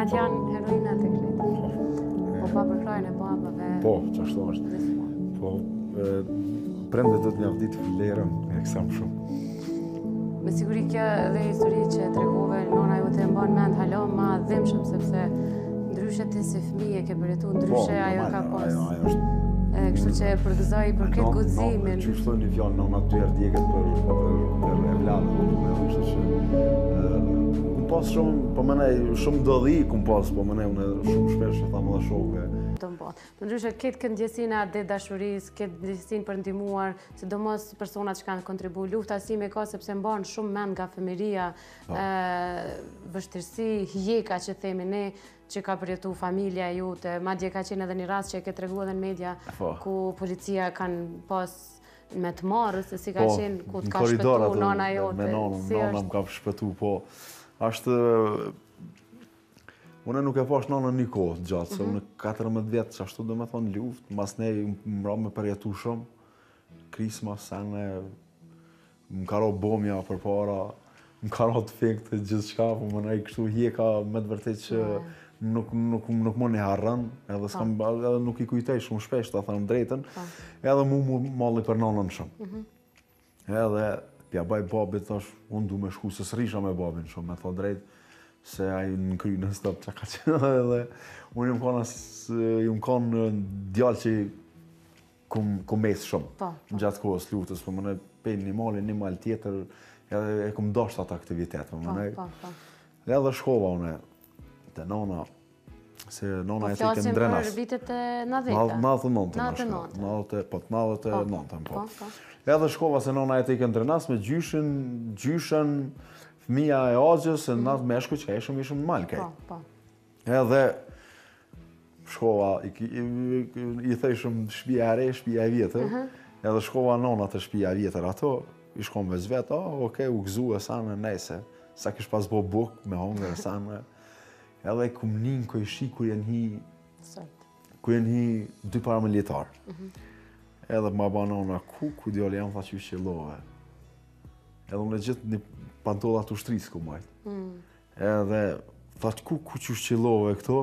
Nënat janë heroinat e kretë. Po pa për krajnë e babave. Po, që ashtu është. Po, prende do të mjaftit vlerën e kësa më shumë. Me siguri kjo dhe histori që tregove, nona jote e mban mend hala ma dhimbshëm sepse ndryshe ti si fëmijë ke përjetu, ndryshe ajo ka pas. Ajo është. Kështu që e përgëzoj për këtë guximin. Që shtoj një fjallë, nona dy herë djeket për evladën, kështu që kum pas shumë, po mënej shumë dodhi kum pas, po mënej unë shumë shpesh që thamë dhe shokve. Për ndryshe, këtë këndjesina dhe dashuris, këtë ndjesin për ndimuar, sidomos personat që kanë kontribu lufta si me ka, sepse mbanë shumë mend nga fëmiria, vështirësi, hjeka që themi ne, që ka përjetu familja jote, madje ka qenë edhe një rast që e ke tregu edhe në media, ku policia kanë pas me të marrë, se si ka qenë ku të ka shpëtu nona jote. Me nona më ka shpëtu, po, ashtë. Unë nuk e pash nonën një kohë gjatë, se unë 14 vjetë që ashtu do me thonë luft, mas ne më me përjetu shumë, krisma, sene, më karo bomja për para, më karo të fekte gjithë shka, po më nëjë kështu hjeka me të vërtet që nuk më një harrën, edhe nuk i kujtej shumë shpesh, të thëmë drejten, edhe mu malli për nonën shumë. Edhe, pja baj babit, thash, unë du me shku, se s'risha me babin shumë, me thot drejt, se aji në kry në stop që ka qenë edhe unë jëmë konë djallë që ku mesë shumë në gjatë kohës luftës, për më në pejnë një mal tjetër edhe e ku më dashtë atë aktivitet, për më në edhe shkova une të nona, se nona e të i këmë drenas. Po flasim për vitet e 90-të? 99, edhe shkova se nona e të i këmë drenas me gjyshen, fëmija e agjës, e natë meshku që ka ishëm malë kejtë. Edhe shkova, i thejshëm shpia e re, shpia e vjetër, edhe shkova nona të shpia e vjetër ato, i shkom veç vetë, okej, u gëzu e sanë nejse, sa kish pas bo buk me hongër e sanë, edhe kum njën kë i shi kur jenë hi 2 paramilitarë. Edhe ma ba nona, ku djole jam, tha që i shqilove. Edhe unë e gjithë një pantolla të ushtrisë ku majtë. Edhe, thash, ku që shqilove këto?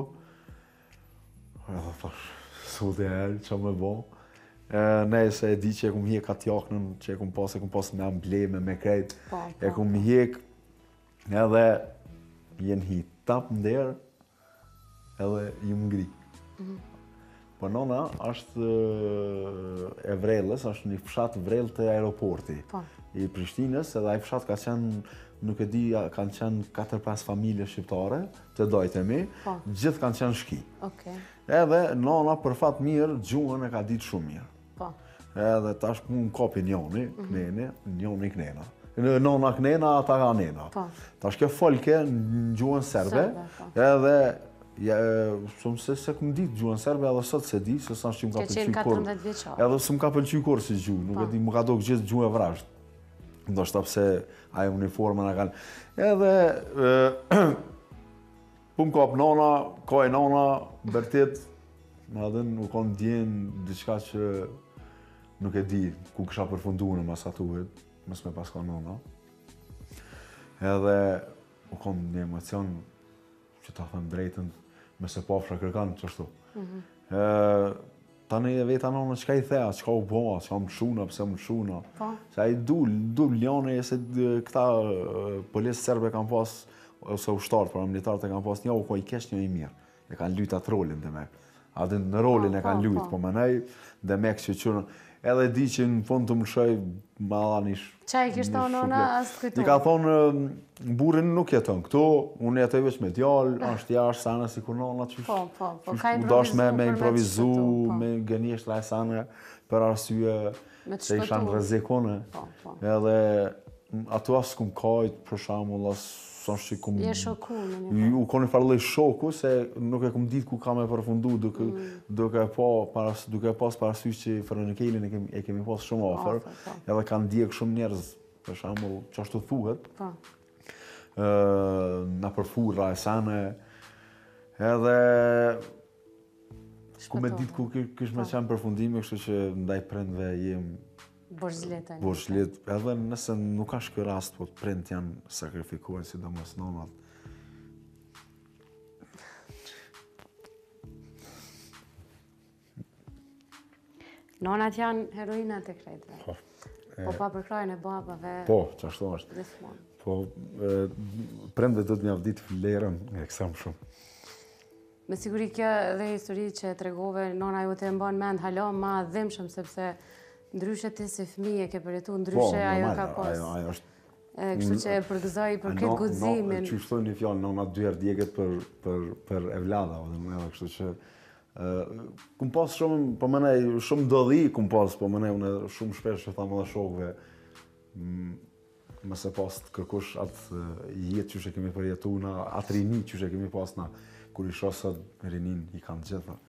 Edhe, thash, sot e herë, që me bo? Nejse e di që e kum hjek atë jaknën, që e kum pas me embleme, me krejt. E kum hjek, edhe jenë hi tap në derë, edhe ju më ngri. Po nona është e Vrellës, është një fshat Vrellë të aeroporti i Prishtinës, edhe ai fshat ka qenë, nuk e di, kanë qenë 4-5 familje shqiptare të dojtemi, gjithë kanë qenë shki. Edhe nona për fat mirë, gjuhën e ka ditë shumë mirë. Edhe tash mu në kopi njoni, knena. Nona knena, ata ka nena. Tash ke folke në gjuhën serbe, edhe shumë se këmë ditë gjuhën serbe, edhe sot se di, se sa që më ka pëlqy kur. Edhe se më ka pëlqy kur si gjuhë, nuk e di, më ka do gjithë gjuhë e vrashtë. Ndo shta pëse aje uniformën e kanë. Edhe, pëm kap nona, ka e nona, bërtit, me adhen u konë djenë diçka që nuk e di ku kësha përfundu në mas atuhet, mës me pas ka nona. Edhe u konë një emocion që ta thëmë drejtën, me se pafra kërkanë qështu. Tani e veta nona qka i thea, qka u boha, qka më shuna, pëse më shuna. Se a i du ljone, se këta polisë serbe kanë pas, ose ushtarë, paramilitarët e kanë pas një, ko i kesh një i mirë. E kanë lujt atë rolin dhe me. Atë në rolin e kanë lujt, po më nej, dhe me kësë që qërën. Edhe di që në fund të më shoj, ma dha një shuplet. Qa i kishtë ta nona, asë kujtu? Një ka thonë, burin nuk jeton këtu, unë jetoj veç me djallë, është jashtë sana si kur nona që ka dash me improvizu, me gënjesht la e sana, për arsye se isha në rrezikone. Edhe ato asë kum kajt, për shamull, asë son që kum... Je shoku në një U koni farlej shoku, se nuk e kum ditë ku ka me përfundu, duke pas parasysh që Fronekelin e kemi pas shumë afer, edhe kanë djek shumë njerëz, për shamull, që ashtu thuhet, na përfurra e sane, edhe ku me ditë ku kish me qenë përfundimi, kështu që ndaj prendve jem Borxhlet, edhe nëse nuk ka shkë rast, po prend janë sakrifikuar, sidomos nonat. Nonat janë heroinat e krejtëve. Po pa përkrajnë e babave. Po, që ashtu është. Gjithmonë. Po, premdet do të mjavë ditë flerën e kësa më shumë. Me siguri kjo dhe histori që tregove, nona ju të mban mend hala ma dhimbshëm, sepse ndryshe ti si fëmijë ke përjetu, ndryshe ajo ka pas. Po, ajo është. Kështu që e përgëzoj për këtë guximin. Që shtoj një fjallë, nona dyherë djeket për evlada, kështu që kum pas shumë, po mënej, shumë dodhi kum pas, po mënej, unë shumë shpesh që thamë dhe shokve, mëse pas të kërkush atë jetë që kemi përjetu na, atë rini që kemi pas na, kur i shosët rinin i kanë gjitha.